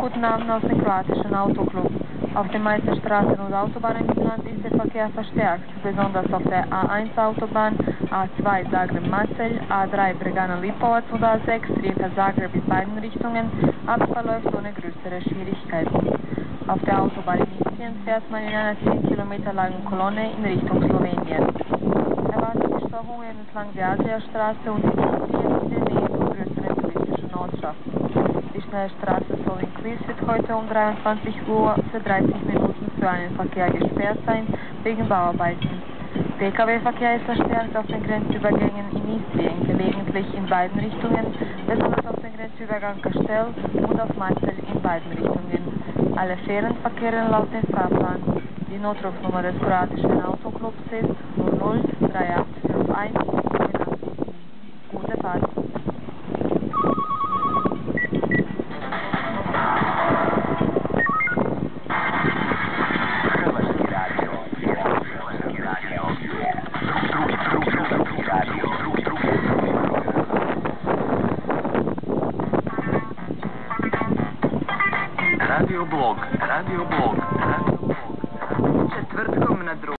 Guten Abend aus dem kroatischen Autoclub. Auf den meisten Straßen und Autobahnen im Land ist der Verkehr verstärkt, besonders auf der A1-Autobahn, A2 Zagreb-Macelj, A3 Bregana-Lipovac und A6 Rijeka-Zagreb in beiden Richtungen, aber verläuft ohne größere Schwierigkeiten. Auf der Autobahn in Istrien fährt man in einer 10 Kilometer langen Kolonne in Richtung Slowenien. Erwartete Störungen entlang der Adriastraße und in Istrien in der Nähe von größeren touristischen Ortschaften. Die Schnellstraße Solin-Klis wird heute um 23 Uhr für 30 Minuten für einen Verkehr gesperrt sein, wegen Bauarbeiten. Pkw-Verkehr ist verstärkt auf den Grenzübergängen in Istrien, gelegentlich in beiden Richtungen, besonders auf den Grenzübergang Kastel und auf Macelj in beiden Richtungen. Alle Fähren verkehren laut dem Fahrplan. Die Notrufnummer des kroatischen Autoclubs ist 003851 89. Gute Fahrt! Radio Blog. Četvrtkom na